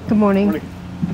Good morning. Morning.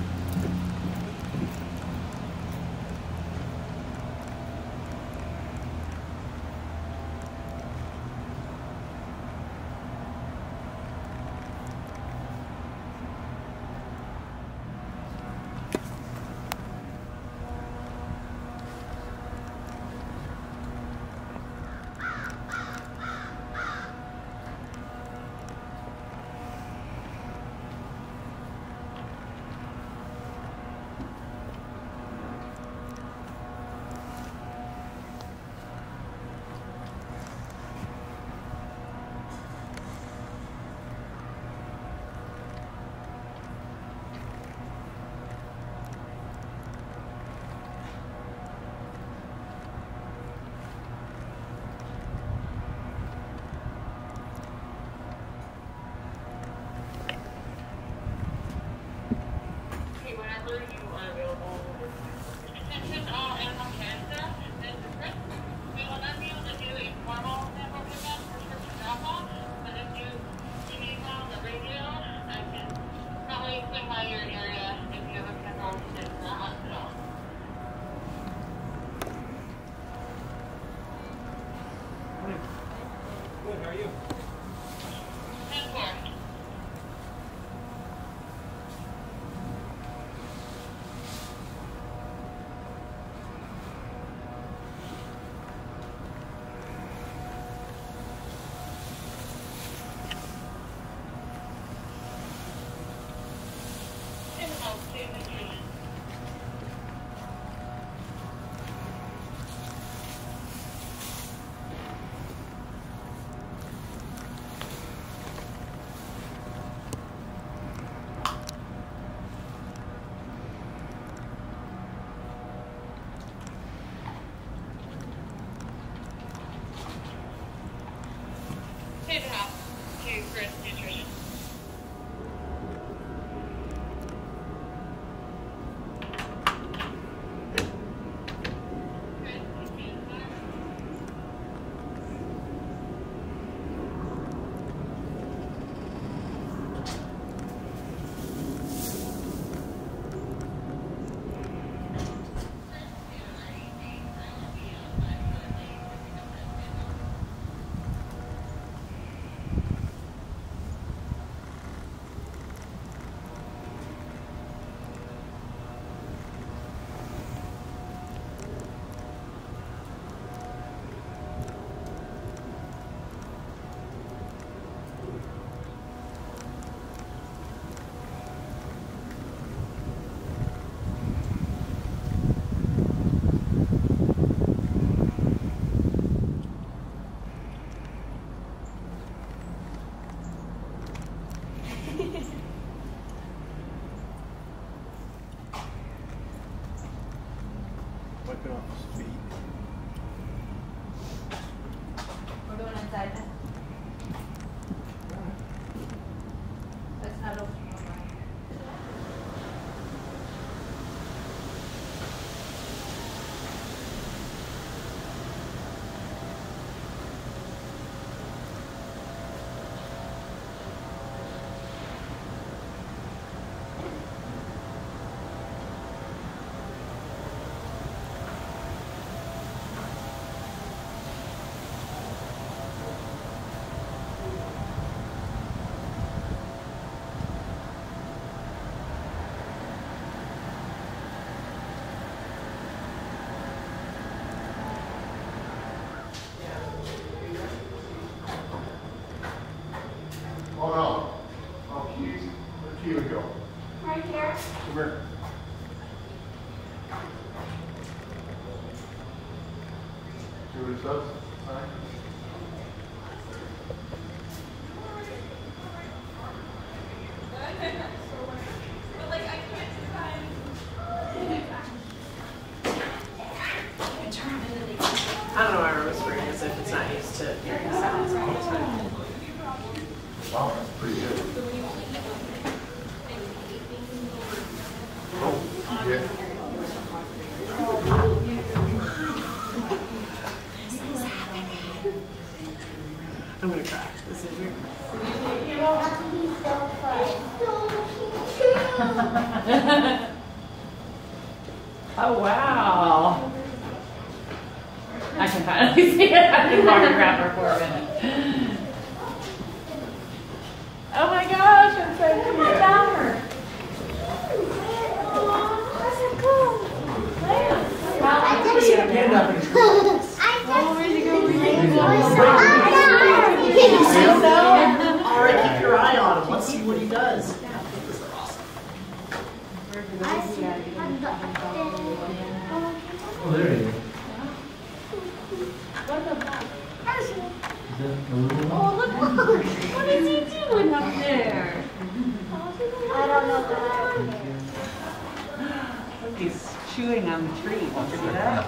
Whenever you are available, attention all animal cancer and different. We will not be able to do a formal sample pickup prescription drop-off, but if you need on the radio, I can probably swing by your area if you have a sample in the hospital. Morning. Good, how are you? 10-4. Hit house to Chris Nutrition. Wiping off his feet. We're going inside now. That's not open. Oh no. Oh, keys. Where'd Kiwi go? Right here. Come here. See what it says? Sign. I don't know why we're whispering as if it's not used to hearing sounds all the time. Wow, that's pretty good. Oh, yeah. I'm gonna cry. This is weird. You don't have to be so fun. Oh, wow. I can finally see it. I've been photographer for a minute. Oh my gosh, it's so cute. Alright, keep your eye on him. Let's see what he does. Oh, there he is. Oh, look. What is he doing up there? I don't know what. Look, he's chewing on the tree. Want to see that?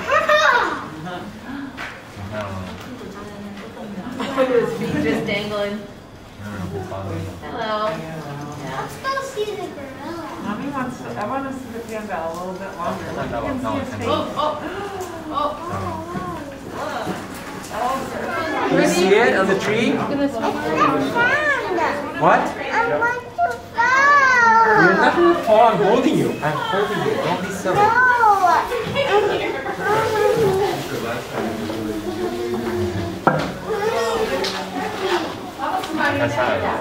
Look at his feet just dangling. Hello. Let's go see the gorilla. Mommy wants to, I want to see the panda a little bit longer. Let me see his face. You see it on the tree? What? I want to go. You're not going to fall. I'm holding you. I'm holding you. Don't be silly. That's how it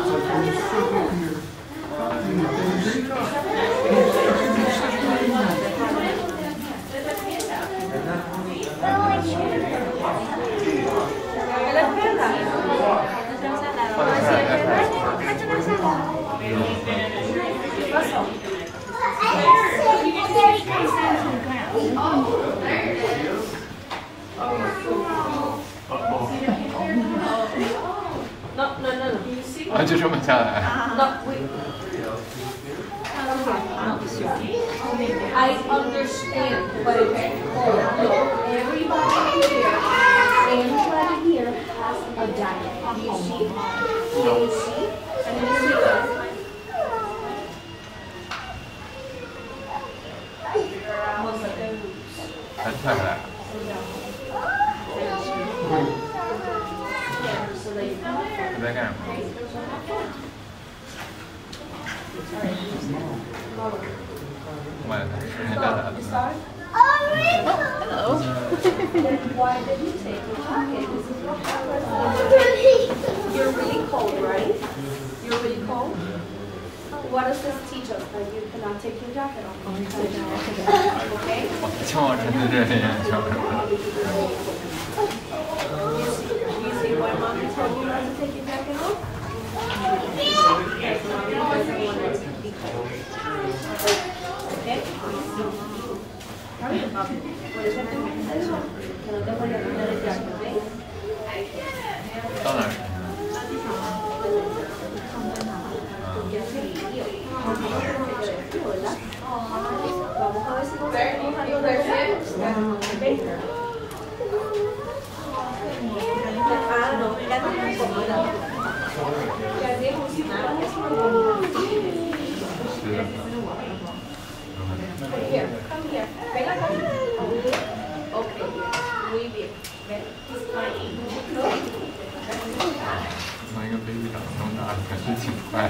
No. 就这么下来。 I understand, but it's cold. Everybody here, everybody here has a diet. You see? You see? And you see that? 还快回来。你在干什么？ Hello. Why did you take your jacket? This is what happened. You're really cold, right? You're really cold? What does this teach us? That you cannot take your jacket off. Okay? 像我真的这样，小朋友。 You see why mommy told you not to take your jacket off? Because mommy doesn't want us to be cold. Okay? Hurry up, mommy. What is it? Que no te voy a poner el jacket, ¿ok? 到哪儿？ Porque es frío. ¿Verdad? Vamos a ver si conseguimos algo de comer. Ah, no, ya no me incomoda. Ya dejo sin nada. Here, come here. Ven acá. Okay, muy bien. Ven. 从一个 baby 长这么大，还是挺快的。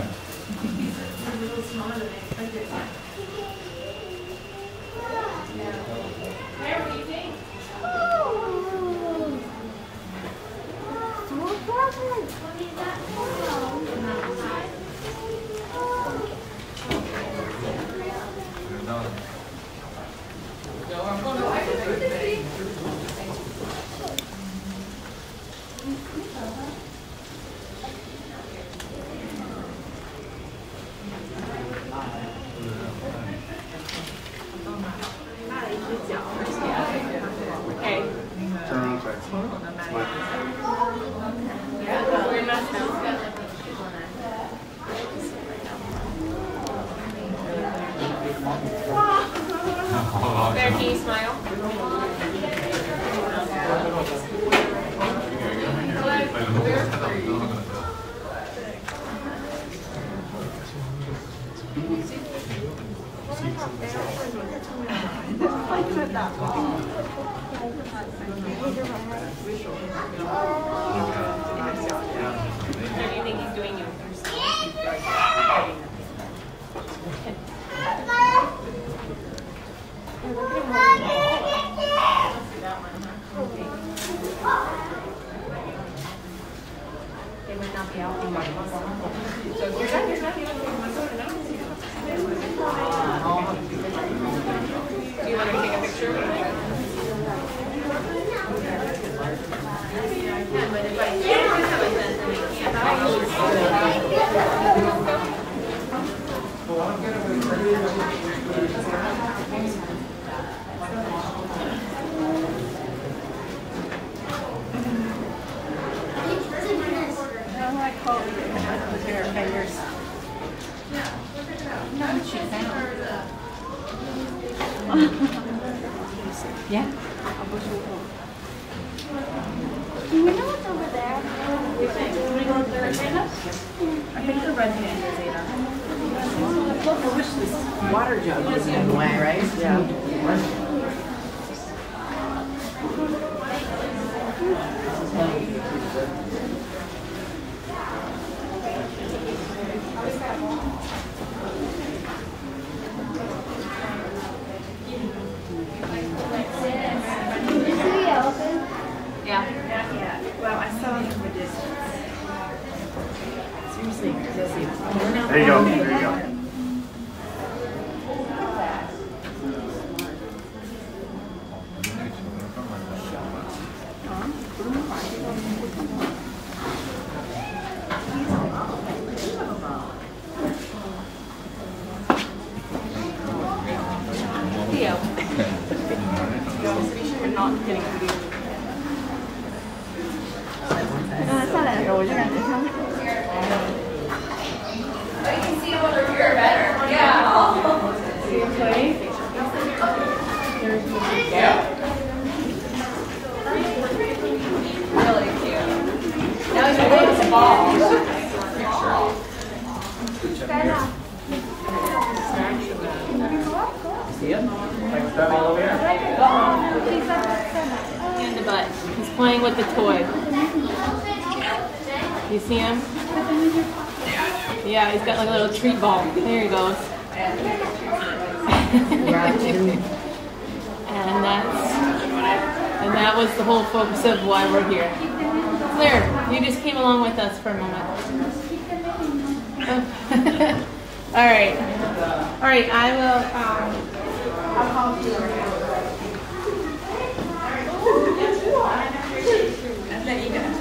There, can you smile? What do you think he's doing you? With your fingers. Yeah. Do we know what's over there? What do you think? Can we go with the red panda? I think the red panda is Ada. I wish this water jug wasn't in the way, right? Yeah. Yeah. Well, I saw him in the distance. Seriously, There you go. There you go. Theo. You're not getting video. You can see him over here better. Yeah. See him play? Really cute. Now he's playing with the ball. See him? Like that all over here? In the butt. He's playing with the toy. You see him? Yeah, he's got like a little treat ball. There he goes. And that was the whole focus of why we're here. Claire, you just came along with us for a moment. All right. All right, I will, I'll call you. And then you guys.